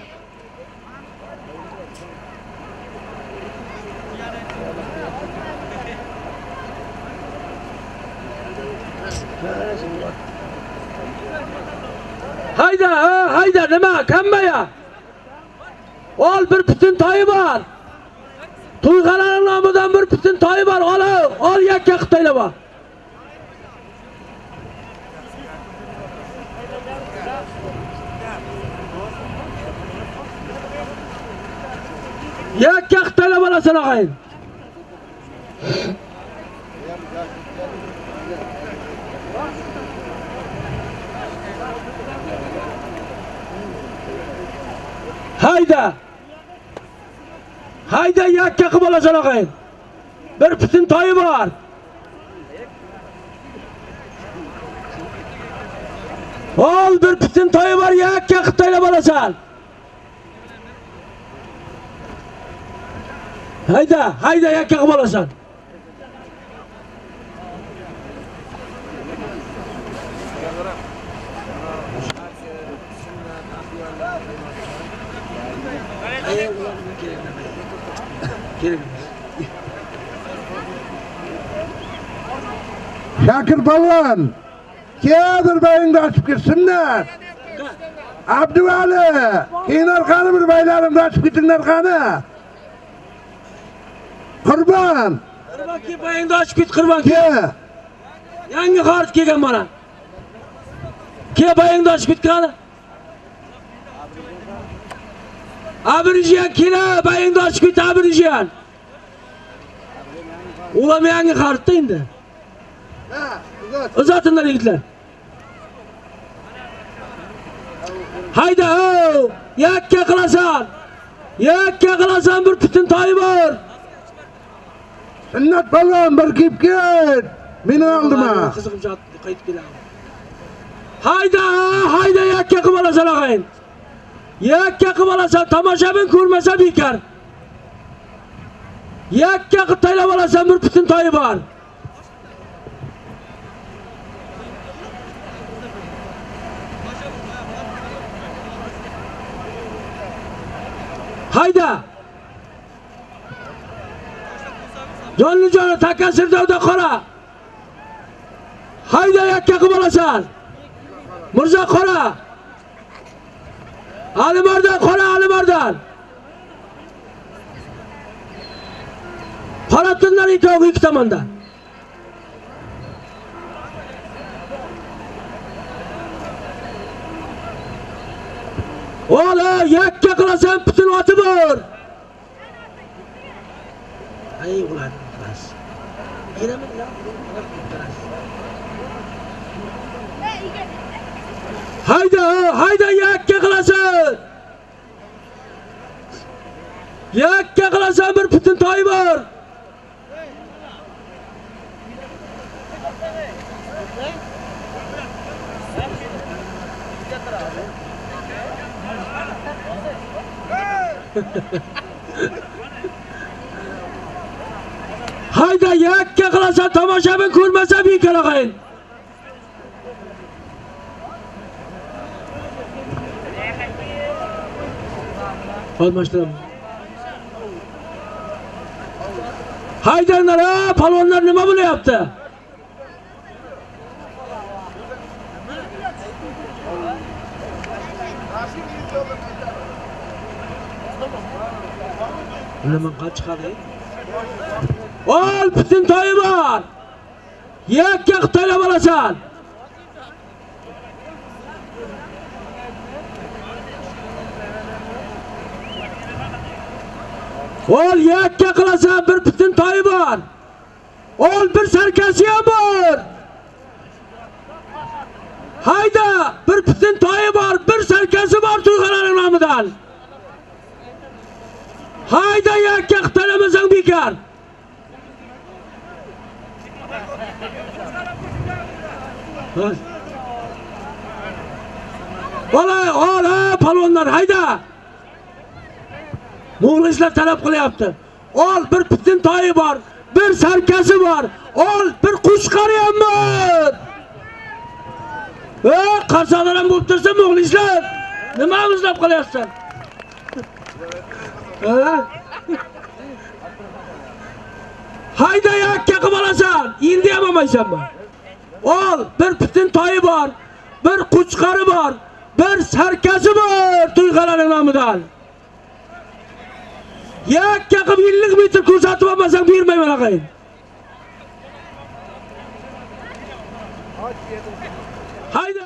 Hayda nima qanbaya? Ol bir bütün toyi bor. To'yxonaning nomidan bir bütün toyi bor. Ol yakka qilib toylab ol. Yakka qilib toylab olasan og'ayin. Hayda yakka qilib olasan og'ayin. Bir bütün toyi bor. Ol bir bütün toyi bor, yakka qilib toylab olasan. Hayda yakka qilib olasan. Şakir Balvan. Kedir bayingni açıp girsinler. Abduvali. Keyin arqani bir baylarimni açıp ketinglar qani. Qurban. Qurban ki bayingni açıp ket qurban ki. Yangi xarit kelgan mana. Ke bayingni açıp ket qani. Abirijian kela bayingni açıp ket abirijian. Ulam yangi xaritda endi. Uzatinglar yigitlar. Hayda yakka qilasan. Yakka qilasan bir bütün toyi bor. Sunnat balon bir kelib ket. Meni oldim-a. Qizig'im qaytib kelaman. Hayda yakka qilib olasan og'ayin. Yakka qilib olasan, tomoshabin ko'rmasa bekor. Yakka qilib toylab olasan bir bütün toyi bor. Hayda. Jonli takasirda qora. Hayda yakka qilib olasan. Mirzo qora. Alimardon qora, Alimardon. Qora tunlar ikkovi ikki tomonda. Ola yakka qilasan putin oti bor. Ay ular qilas. Yeraman ya. Hayda yakka qilasan. Yakka qilasan bir putin to'y bor. Hayda yakka qilasan tomoshabin ko'rmasa bekor og'ayin. Almashtiram. Haydanglar, palvonlar nima bo'layapti? Nima qachqadi? Ol putin to'yi bor. Yakka qilib olasan. Ol yakka qilasan bir putin to'yi bor. Ol bir sarkasi ham bor. Hayda bir putin to'yi bor, bir sarkasi bor to'yxonaning nomidan. Hayda yakka qilmasang bekor. Ola palvonlar hayda. Muxlislar talab qilyapti. Ol bir putin to'yi bor, bir sarkasi bor. Ol bir qo'shqari ham bor. Qarsoqlar ham bo'lib tursa muxlislar. Nima izlab qolyapsan? Hayda yakka qilib olasan. Endi ham olmaysanmi? Ol bir putin to'yi bor, bir qo'shqari bor, bir sarkasi bor to'yxonaning nomidan. Yakka qilib 50 metr ko'rsatib olmasang bermayman og'ayin. Hayda